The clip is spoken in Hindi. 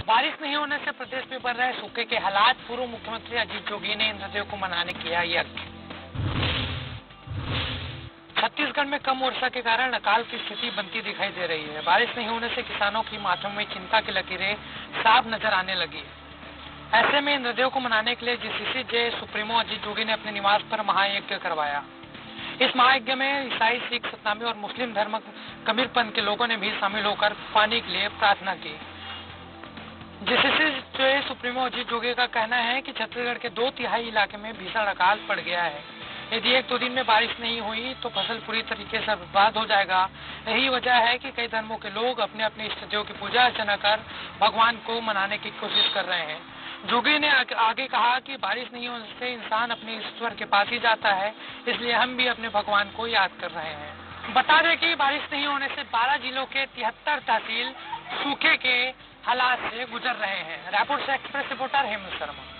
बारिश नहीं होने से प्रदेश में बढ़ रहे सूखे के हालात। पूर्व मुख्यमंत्री अजीत जोगी ने नदियों को मनाने किया यज्ञ। छत्तीसगढ़ में कम वर्षा के कारण अकाल की स्थिति बनती दिखाई दे रही है। बारिश नहीं होने से किसानों की माथों में चिंता की लकीरें साफ नजर आने लगी। ऐसे में नदियों को मनाने के लिए GCC J supremo Ajit Jogi ने अपने निवास पर महायज्ञ करवाया। इस महायज्ञ में ईसाई, सिख, सतनामी और मुस्लिम धर्म कबीरपंथ के लोगों ने भी शामिल होकर पानी के लिए प्रार्थना की। GCC J supremo Ajit Jogi का कहना है कि छत्तीसगढ़ के 2/3 इलाके में भीषण अकाल पड़ गया है। यदि 1-2 दिन में बारिश नहीं हुई तो फसल पूरी तरीके से बर्बाद हो जाएगा। यही वजह है कि कई धर्मों के लोग अपने अपने इष्ट देव की पूजा अर्चना कर भगवान को मनाने की कोशिश कर रहे हैं। जोगी ने आगे कहा कि बारिश नहीं होने से इंसान अपने ईश्वर के पास ही जाता है, इसलिए हम भी अपने भगवान को याद कर रहे हैं। बता दें कि बारिश नहीं होने से 12 जिलों के 73 तहसील सूखे के हालात से गुजर रहे हैं। रायपुर से एक्सप्रेस रिपोर्टर हेमंत शर्मा।